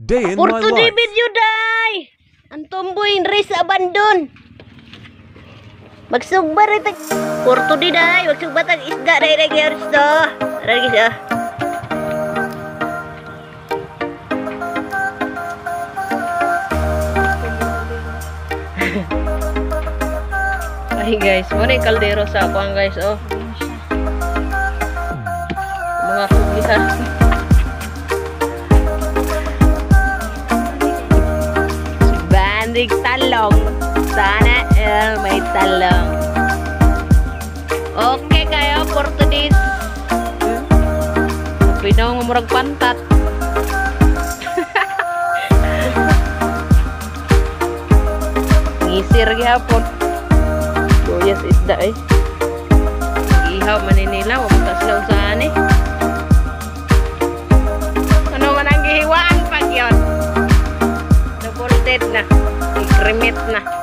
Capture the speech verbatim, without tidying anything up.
day in my Porto di life. video day. Ang tomboy rin sa abandon. Magsugba rin tag... Porto di day. Magsugba tag isda rin rin gyud to. Tara guys ah. Ay guys, muna yung kaldero sa akuan guys oh. Mga kugiha. Bandig talong. Sana eh, may talong. Okay kayo, Porto dis. Hmm? Pinaw nga murag pantat. Ngisir gihapon. Tuyas isda eh. Ihaw maninila, wag ta sila usahan eh. Ano man ang gihiwaan pag yun? Double dead na. I-cremate na.